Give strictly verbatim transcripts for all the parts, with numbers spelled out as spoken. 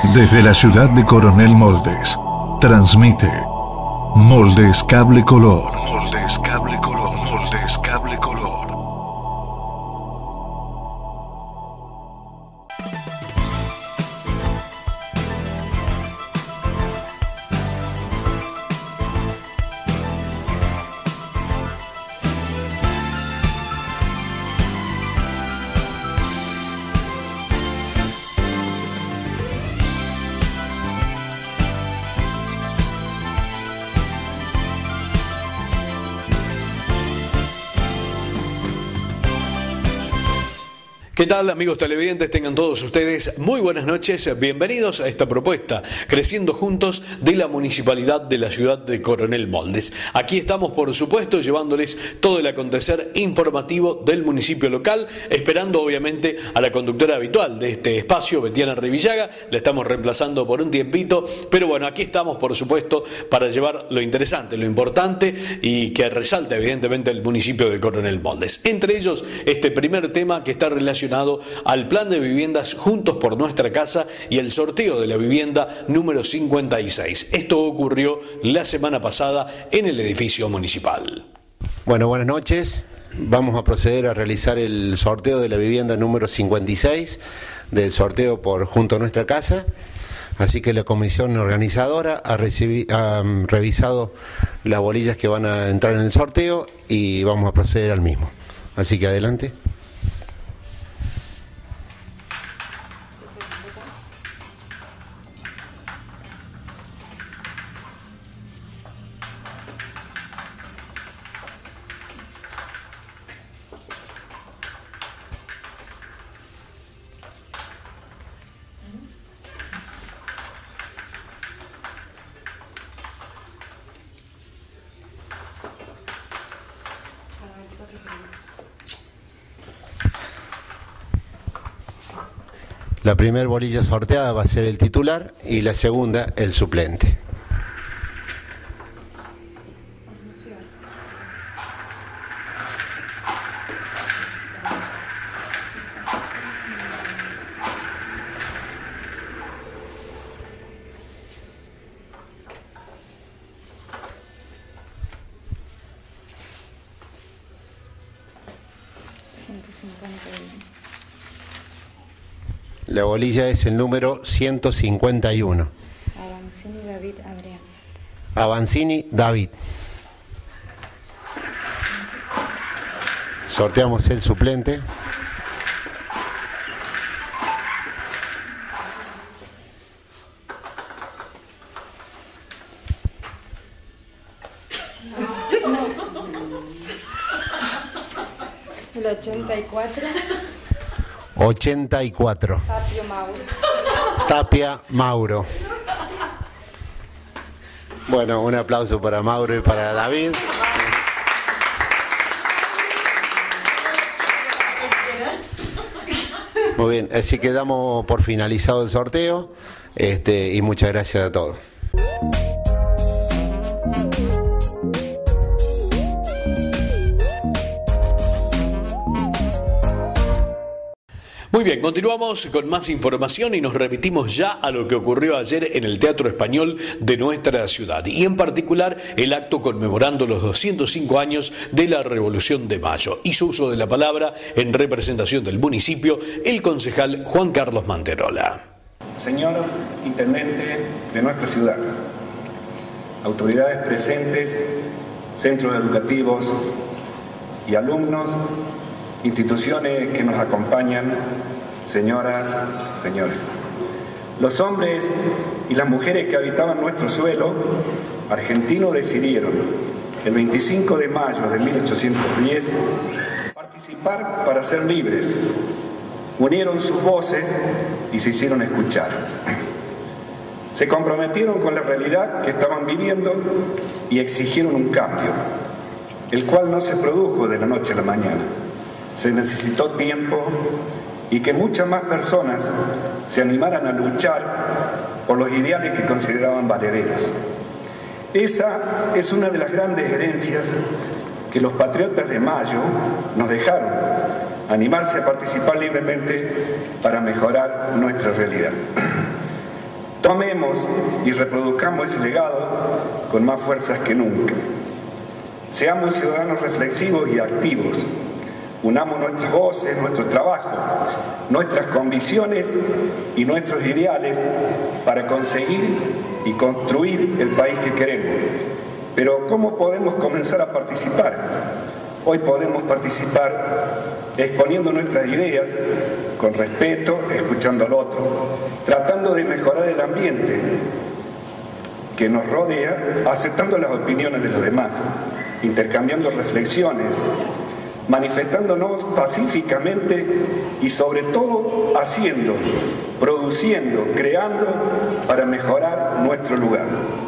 Desde la ciudad de Coronel Moldes, transmite Moldes Cable Color. Moldes Cable Color. Moldes Cable Color. ¿Qué tal, amigos televidentes? Tengan todos ustedes muy buenas noches. Bienvenidos a esta propuesta Creciendo Juntos de la Municipalidad de la ciudad de Coronel Moldes. Aquí estamos, por supuesto, llevándoles todo el acontecer informativo del municipio local, esperando obviamente a la conductora habitual de este espacio, Betiana Revillaga. La estamos reemplazando por un tiempito, pero bueno, aquí estamos, por supuesto, para llevar lo interesante, lo importante y que resalta evidentemente el municipio de Coronel Moldes. Entre ellos, este primer tema que está relacionado al plan de viviendas Juntos por Nuestra Casa y el sorteo de la vivienda número cincuenta y seis. Esto ocurrió la semana pasada en el edificio municipal. Bueno, buenas noches. Vamos a proceder a realizar el sorteo de la vivienda número cincuenta y seis, del sorteo por Junto a Nuestra Casa. Así que la comisión organizadora ha, recibi- ha revisado las bolillas que van a entrar en el sorteo y vamos a proceder al mismo. Así que adelante. La primera bolilla sorteada va a ser el titular y la segunda el suplente. ciento cincuenta y uno. La bolilla es el número ciento cincuenta y uno. Avancini David Adrián. Avancini David. Sorteamos el suplente. El ochenta y cuatro. ochenta y cuatro. Tapio Mauro. Tapia Mauro. Bueno, un aplauso para Mauro y para David. Muy bien, así que damos por finalizado el sorteo, este, y muchas gracias a todos. Muy bien, continuamos con más información y nos remitimos ya a lo que ocurrió ayer en el Teatro Español de nuestra ciudad y en particular el acto conmemorando los doscientos cinco años de la Revolución de Mayo. Hizo uso de la palabra en representación del municipio el concejal Juan Carlos Manterola. Señor Intendente de nuestra ciudad, autoridades presentes, centros educativos y alumnos, instituciones que nos acompañan, señoras, señores. Los hombres y las mujeres que habitaban nuestro suelo argentino decidieron, el veinticinco de mayo de mil ochocientos diez, participar para ser libres. Unieron sus voces y se hicieron escuchar. Se comprometieron con la realidad que estaban viviendo y exigieron un cambio, el cual no se produjo de la noche a la mañana. Se necesitó tiempo y que muchas más personas se animaran a luchar por los ideales que consideraban valederos. Esa es una de las grandes herencias que los patriotas de Mayo nos dejaron, animarse a participar libremente para mejorar nuestra realidad. Tomemos y reproduzcamos ese legado con más fuerzas que nunca. Seamos ciudadanos reflexivos y activos. Unamos nuestras voces, nuestro trabajo, nuestras convicciones y nuestros ideales para conseguir y construir el país que queremos. Pero ¿cómo podemos comenzar a participar? Hoy podemos participar exponiendo nuestras ideas con respeto, escuchando al otro, tratando de mejorar el ambiente que nos rodea, aceptando las opiniones de los demás, intercambiando reflexiones, manifestándonos pacíficamente y sobre todo haciendo, produciendo, creando para mejorar nuestro lugar.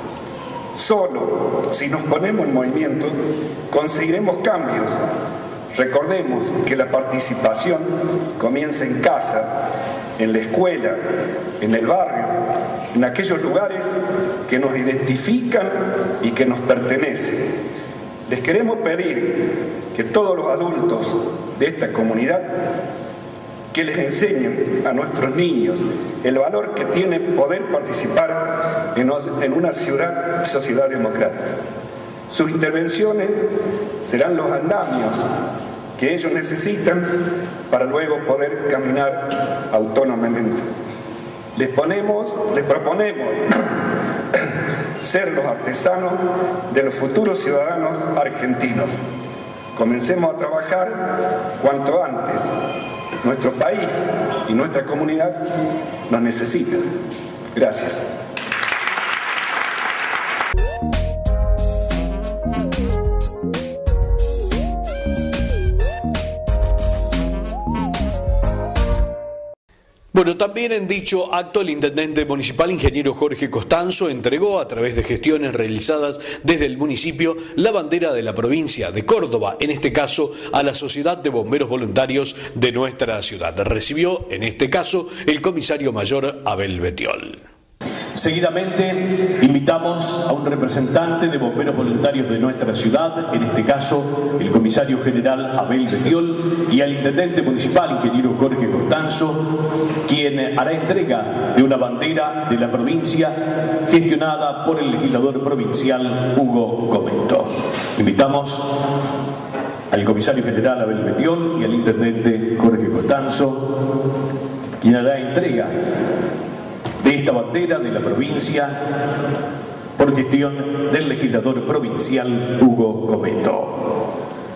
Solo si nos ponemos en movimiento conseguiremos cambios. Recordemos que la participación comienza en casa, en la escuela, en el barrio, en aquellos lugares que nos identifican y que nos pertenecen. Les queremos pedir que todos los adultos de esta comunidad que les enseñen a nuestros niños el valor que tiene poder participar en una ciudad, sociedad democrática. Sus intervenciones serán los andamios que ellos necesitan para luego poder caminar autónomamente. Les ponemos, les proponemos ser los artesanos de los futuros ciudadanos argentinos. Comencemos a trabajar cuanto antes. Nuestro país y nuestra comunidad nos necesitan. Gracias. Bueno, también en dicho acto el intendente municipal, ingeniero Jorge Costanzo, entregó a través de gestiones realizadas desde el municipio la bandera de la provincia de Córdoba, en este caso a la Sociedad de Bomberos Voluntarios de nuestra ciudad. Recibió, en este caso, el comisario mayor Abel Betiol. Seguidamente invitamos a un representante de bomberos voluntarios de nuestra ciudad, en este caso el comisario general Abel Betiol, y al intendente municipal, ingeniero Jorge Costanzo, quien hará entrega de una bandera de la provincia gestionada por el legislador provincial Hugo Comento. Invitamos al comisario general Abel Betiol y al intendente Jorge Costanzo, quien hará entrega de esta bandera de la provincia por gestión del legislador provincial Hugo Comento.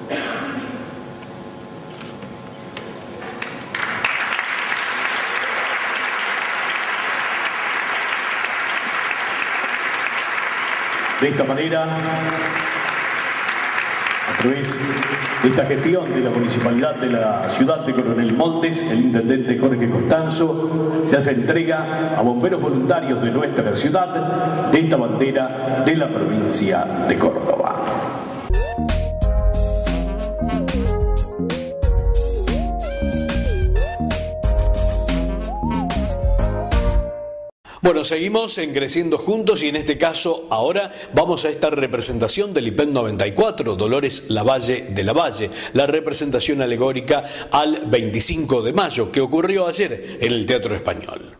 De esta manera, a través de esta gestión de la municipalidad de la ciudad de Coronel Moldes, el intendente Jorge Costanzo se hace entrega a bomberos voluntarios de nuestra ciudad de esta bandera de la provincia de Córdoba. Bueno, seguimos en Creciendo Juntos y en este caso ahora vamos a esta representación del I P E M noventa y cuatro, Dolores Lavalle de Lavalle, la representación alegórica al veinticinco de mayo que ocurrió ayer en el Teatro Español.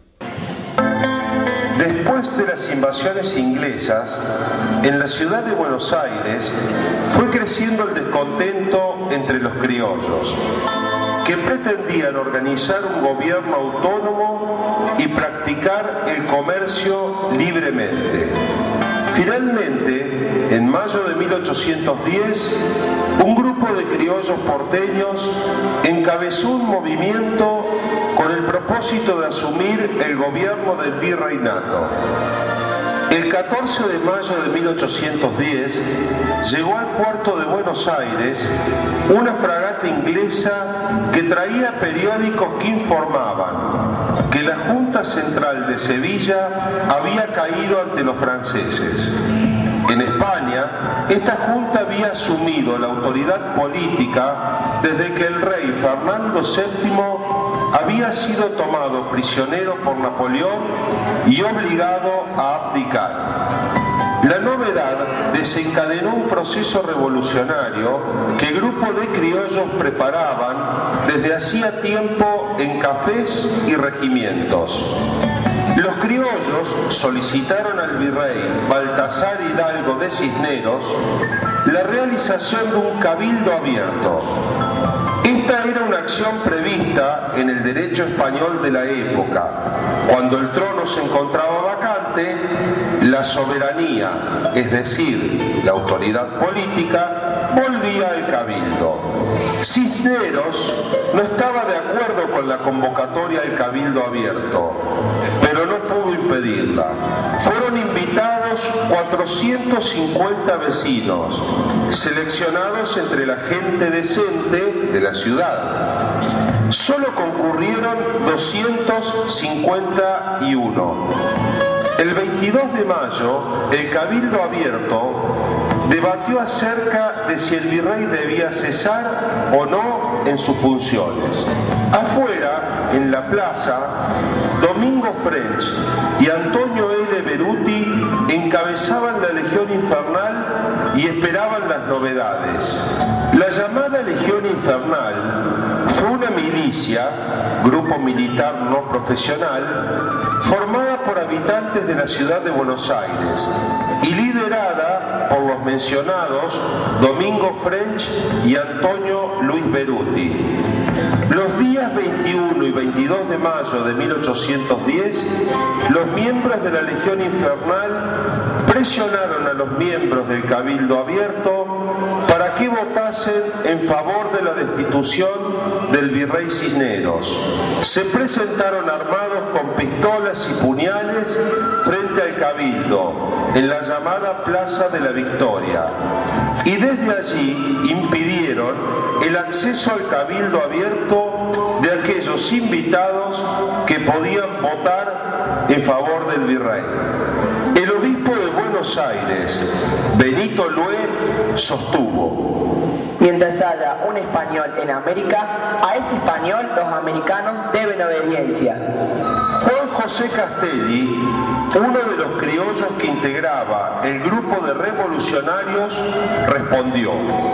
Después de las invasiones inglesas, en la ciudad de Buenos Aires fue creciendo el descontento entre los criollos, que pretendían organizar un gobierno autónomo y practicar el comercio libremente. Finalmente, en mayo de mil ochocientos diez, un grupo de criollos porteños encabezó un movimiento con el propósito de asumir el gobierno del virreinato. El catorce de mayo de mil ochocientos diez llegó al puerto de Buenos Aires una fragata inglesa que traía periódicos que informaban que la Junta Central de Sevilla había caído ante los franceses. En España, esta junta había asumido la autoridad política desde que el rey Fernando séptimo había sido tomado prisionero por Napoleón y obligado a abdicar. La novedad desencadenó un proceso revolucionario que grupos de criollos preparaban desde hacía tiempo en cafés y regimientos. Los criollos solicitaron al virrey Baltasar Hidalgo de Cisneros la realización de un cabildo abierto. Esta era una acción prevista en el derecho español de la época. Cuando el trono se encontraba vacante, la soberanía, es decir, la autoridad política, volvía al cabildo. Cisneros no estaba de acuerdo con la convocatoria al cabildo abierto, pero no pudo impedirla. Fueron invitados cuatrocientos cincuenta vecinos, seleccionados entre la gente decente de la ciudad. Solo concurrieron doscientos cincuenta y uno. El veintidós de mayo, el Cabildo Abierto debatió acerca de si el virrey debía cesar o no en sus funciones. Afuera, en la plaza, Domingo French y Antonio L. Beruti encabezaban la Legión Infernal y esperaban las novedades. La llamada Legión Infernal fue una milicia, grupo militar no profesional, formada por habitantes de la ciudad de Buenos Aires y liderada por los mencionados Domingo French y Antonio Luis Beruti. Los días veintiuno y veintidós de mayo de mil ochocientos diez, los miembros de la Legión Infernal presionaron a los miembros del Cabildo Abierto para que votasen en favor de la destitución del virrey Cisneros. Se presentaron armados con pistolas y puñales frente al Cabildo, en la llamada Plaza de la Victoria, y desde allí impidieron el acceso al Cabildo Abierto de aquellos invitados que podían votar en favor del virrey. El obispo de Buenos Aires, Benito Lué, sostuvo: mientras haya un español en América, a ese español los americanos deben obediencia. Juan José Castelli, uno de los criollos que integraba el grupo de revolucionarios, respondió: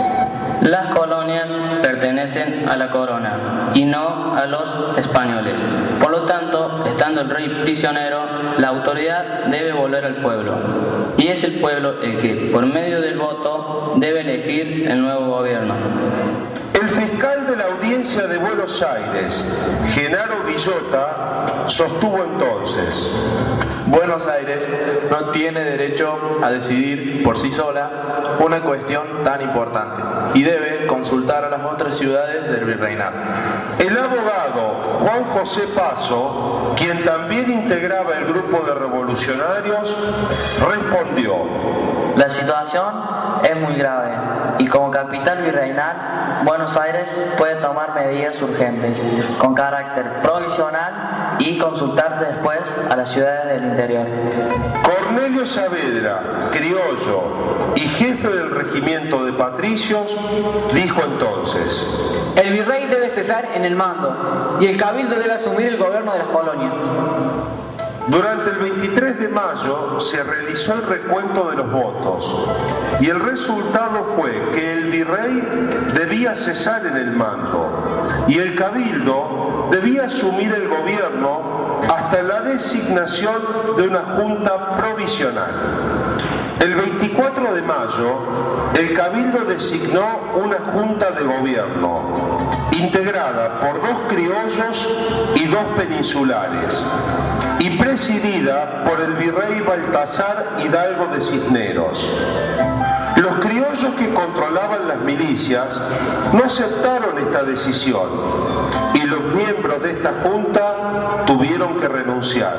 las colonias pertenecen a la corona y no a los españoles. Por lo tanto, estando el rey prisionero, la autoridad debe volver al pueblo. Y es el pueblo el que, por medio del voto, debe elegir el nuevo gobierno. El fiscal de la Audiencia de Buenos Aires, Genaro Villota, sostuvo entonces: Buenos Aires no tiene derecho a decidir por sí sola una cuestión tan importante y debe consultar a las otras ciudades del virreinato. El abogado Juan José Paso, quien también integraba el grupo de revolucionarios, respondió: la situación es muy grave y como capital virreinal, Buenos Aires puede tomar medidas urgentes con carácter provisional y consultar después a las ciudades del interior. Cornelio Saavedra, criollo y jefe del regimiento de patricios, dijo entonces: el virrey debe cesar en el mando y el cabildo debe asumir el gobierno de las colonias. Durante el veintitrés de mayo se realizó el recuento de los votos y el resultado fue que el virrey debía cesar en el mando y el cabildo debía asumir el gobierno hasta la designación de una junta provisional. El veinticuatro de mayo, el cabildo designó una junta de gobierno integrada por dos criollos y dos peninsulares y presidida por el virrey Baltasar Hidalgo de Cisneros. Los criollos que controlaban las milicias no aceptaron esta decisión y los miembros de esta junta tuvieron que renunciar.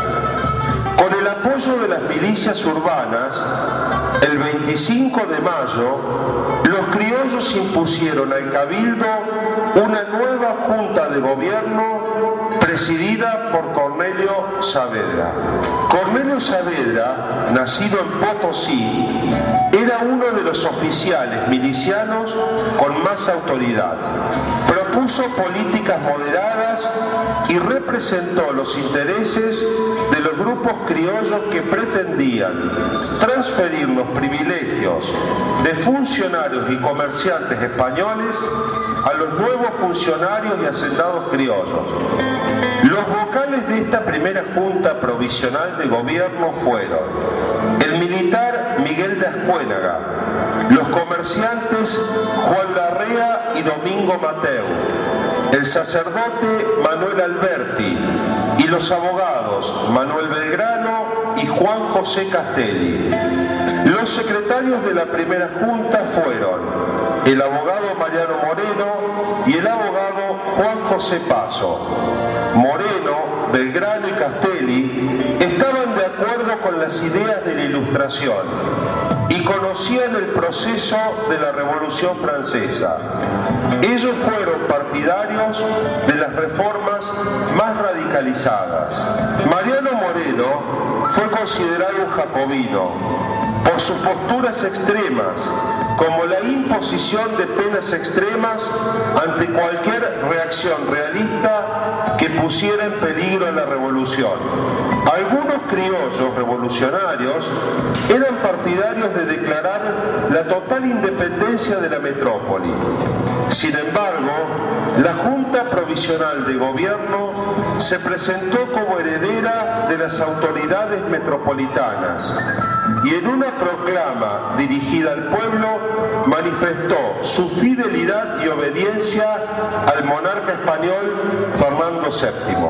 Con el apoyo de las milicias urbanas, el veinticinco de mayo, los criollos impusieron al cabildo una nueva junta de gobierno presidida por Cornelio Saavedra. Cornelio Saavedra, nacido en Potosí, era uno de los oficiales milicianos con más autoridad. Propuso políticas moderadas y representó los intereses de los grupos criollos que pretendían transferir los privilegios de funcionarios y comerciantes españoles a los nuevos funcionarios y hacendados criollos. Los vocales de esta primera Junta Provisional de Gobierno fueron el militar Miguel de Ascuénaga, los comerciantes Juan Larrea y Domingo Mateu, el sacerdote Manuel Alberti y los abogados Manuel Belgrano y Juan José Castelli. Los secretarios de la primera Junta fueron el abogado Mariano Moreno y el abogado Juan José Paso. Moreno, Belgrano y Castelli estaban de acuerdo con las ideas de la Ilustración y conocían el proceso de la Revolución Francesa. Ellos fueron partidarios de las reformas más radicalizadas. Mariano Moreno fue considerado un jacobino por sus posturas extremas, como la imposición de penas extremas ante cualquier reacción realista que pusiera en peligro a la revolución. Algunos criollos revolucionarios eran partidarios de declarar la total independencia de la metrópoli. Sin embargo, la Junta Provisional de Gobierno se presentó como heredera de las autoridades metropolitanas y en una proclama dirigida al pueblo manifestó su fidelidad y obediencia al monarca español Fernando séptimo.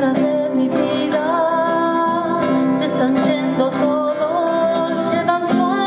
Todos llevan su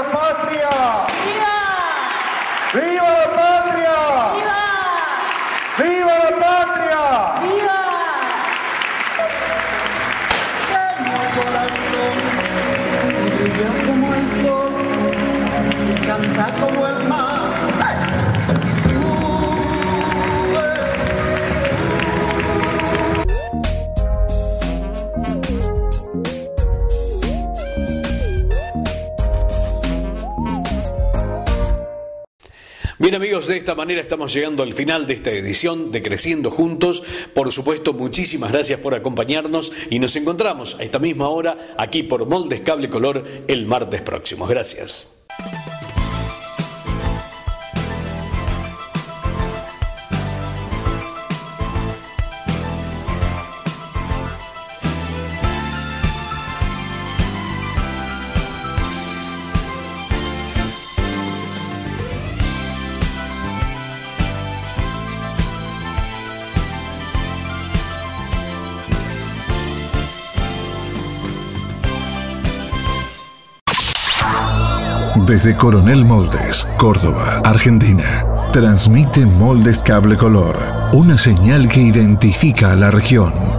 la patria! ¡Viva! ¡Viva la patria! ¡Viva! ¡Viva la patria! ¡Viva! Tengo corazón, brilla como el sol, canta como el mar. Bien amigos, de esta manera estamos llegando al final de esta edición de Creciendo Juntos. Por supuesto, muchísimas gracias por acompañarnos y nos encontramos a esta misma hora aquí por Moldes Cable Color el martes próximo. Gracias. Desde Coronel Moldes, Córdoba, Argentina, transmite Moldes Cable Color, una señal que identifica a la región.